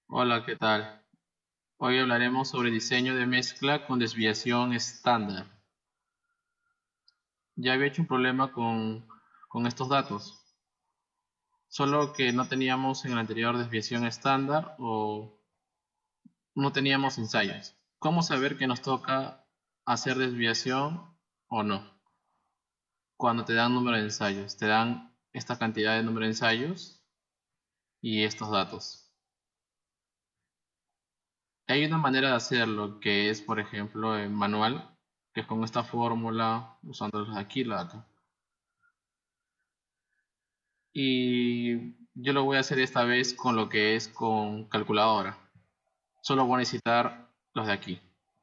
Hola, ¿qué tal? Hoy hablaremos sobre diseño de mezcla con desviación estándar. Ya había hecho un problema con estos datos, solo que no teníamos en el anterior desviación estándar o no teníamos ensayos. ¿Cómo saber que nos toca hacer desviación o no? Cuando te dan número de ensayos, te dan esta cantidad de número de ensayos y estos datos. Hay una manera de hacerlo que es, por ejemplo, en manual, que es con esta fórmula, usando la de aquí y la de acá. Y yo lo voy a hacer esta vez con lo que es con calculadora. Solo voy a necesitar los de aquí.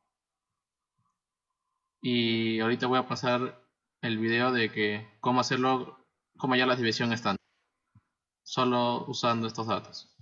Y ahorita voy a pasar el video de que cómo hacerlo, cómo hallar la división estándar, solo usando estos datos.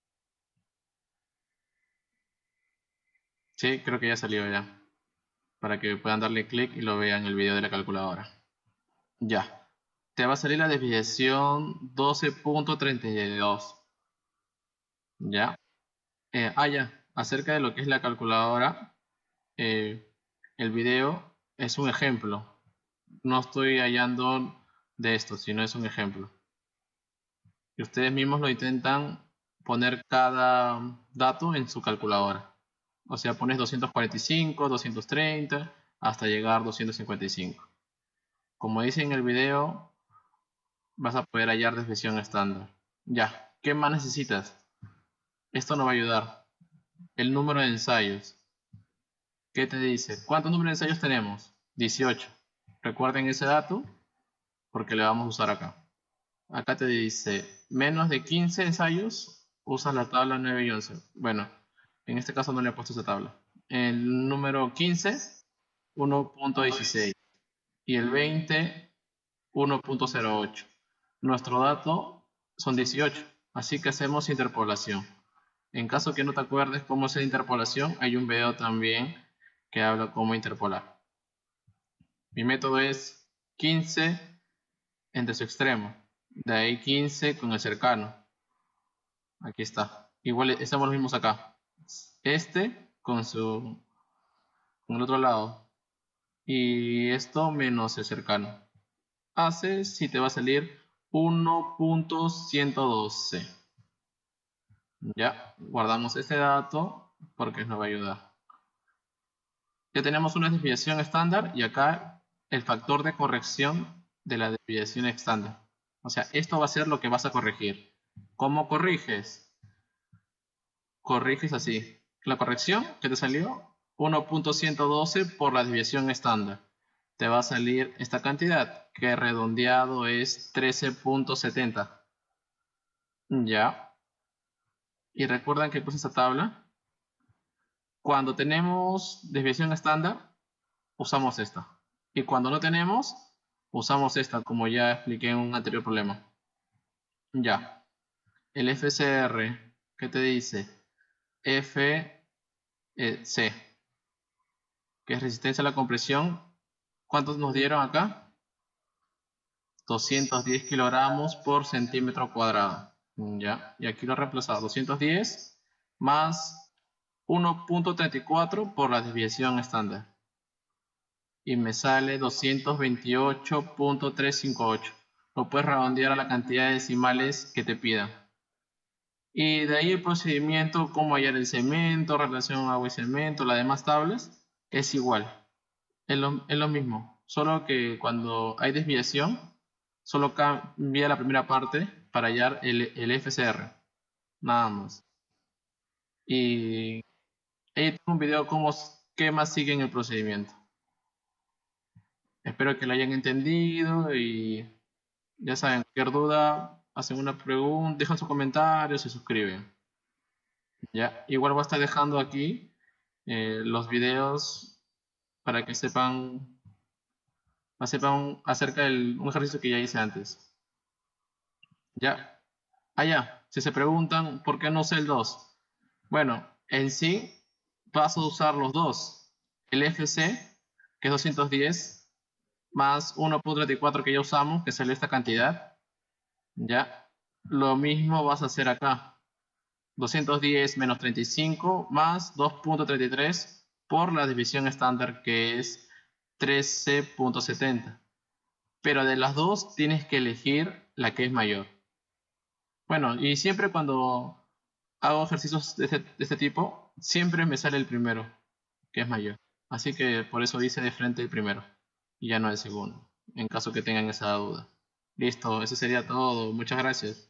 Sí, creo que ya salió ya, para que puedan darle clic y lo vean en el video de la calculadora. Ya, te va a salir la desviación 12.32. Ya, ya, acerca de lo que es la calculadora, eh, el video es un ejemplo. No estoy hallando de esto, sino es un ejemplo. Y ustedes mismos lo intentan poner cada dato en su calculadora. O sea, pones 245, 230, hasta llegar a 255. Como dice en el video, vas a poder hallar desviación estándar. Ya, ¿qué más necesitas? Esto nos va a ayudar. El número de ensayos. ¿Qué te dice? ¿Cuántos números de ensayos tenemos? 18. Recuerden ese dato porque le vamos a usar acá. Acá te dice menos de 15 ensayos, usas la tabla 9 y 11. Bueno, en este caso no le he puesto esa tabla. El número 15, 1.16 y el 20, 1.08. Nuestro dato son 18, así que hacemos interpolación. En caso que no te acuerdes cómo hacer interpolación, hay un video también que habla cómo interpolar. Mi método es 15 entre su extremo, de ahí 15 con el cercano. Aquí está. Igual estamos los mismos acá. Este con el otro lado. Y esto menos el cercano. Hace si te va a salir 1.112. Ya, guardamos este dato porque nos va a ayudar. Ya tenemos una desviación estándar y acá el factor de corrección de la desviación estándar. O sea, esto va a ser lo que vas a corregir. ¿Cómo corriges? Corriges así. La corrección que te salió 1.112 por la desviación estándar. Te va a salir esta cantidad que redondeado es 13.70. Ya. Y recuerdan que puse esta tabla. Cuando tenemos desviación estándar, usamos esta. Y cuando no tenemos, usamos esta, como ya expliqué en un anterior problema. Ya. El FCR, ¿qué te dice? FC, que es resistencia a la compresión. ¿Cuántos nos dieron acá? 210 kilogramos por centímetro cuadrado. Ya, y aquí lo he reemplazado. 210 más 1.34 por la desviación estándar. Y me sale 228.358. Lo puedes redondear a la cantidad de decimales que te pidan. Y de ahí el procedimiento, cómo hallar el cemento, relación agua y cemento, las demás tablas, es igual. Es lo mismo. Solo que cuando hay desviación, solo cambia la primera parte para hallar el FCR. Nada más. Y ahí tengo un video cómo, qué más sigue en el procedimiento. Espero que lo hayan entendido y ya saben, cualquier duda, hacen una pregunta, dejan sus comentarios, se suscriben. Ya, igual voy a estar dejando aquí los videos para que sepan acerca de un ejercicio que ya hice antes. Ya, ya, si se preguntan por qué no usé el 2. Bueno, en sí vas a usar los dos. El FC, que es 210, más 1.34 que ya usamos, que sale esta cantidad. Ya, lo mismo vas a hacer acá. 210 menos 35 más 2.33 por la división estándar que es 13.70. Pero de las dos tienes que elegir la que es mayor. Bueno, y siempre cuando hago ejercicios de este tipo, siempre me sale el primero, que es mayor. Así que por eso hice de frente el primero y ya no el segundo, en caso que tengan esa duda. Listo, eso sería todo. Muchas gracias.